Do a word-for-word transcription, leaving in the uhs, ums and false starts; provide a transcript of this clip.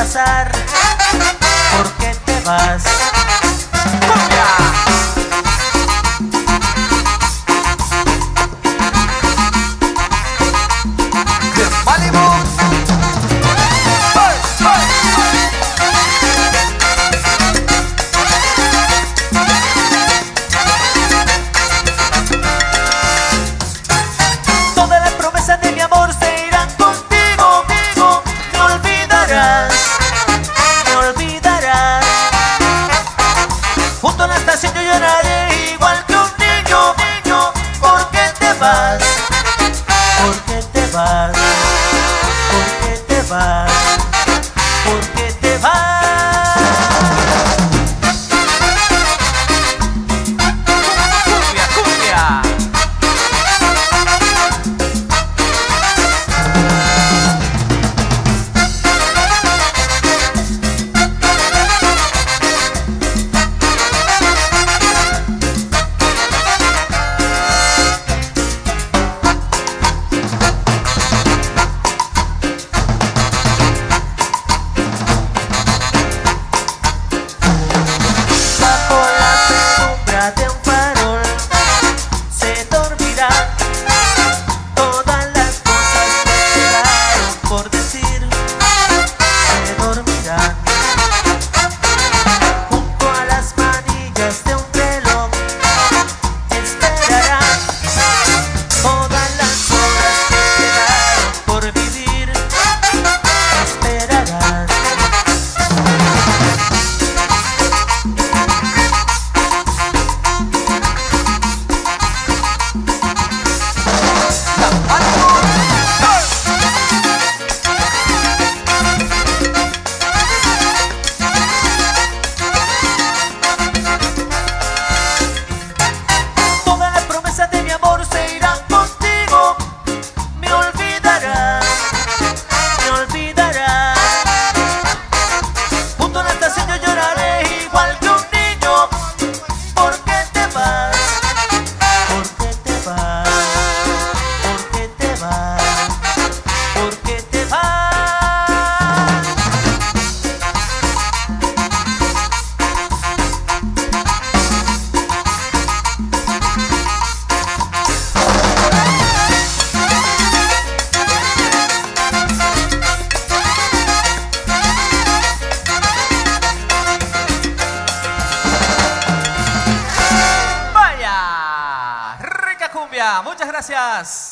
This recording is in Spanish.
pasar? ¿Por qué te vas? ¡Cumbia! Junto a la estación yo lloraré igual que un niño, niño. ¿Por qué te vas? ¿Por qué te vas? ¿Por qué te vas? ¿Por qué te vas? Cumbia, cumbia. De un farol se dormirán todas las cosas que quedaron por decir. Se dormirán junto a las manillas de un reloj. Esperarán todas las horas que quedaron por vivir. Esperarán. Muchas gracias.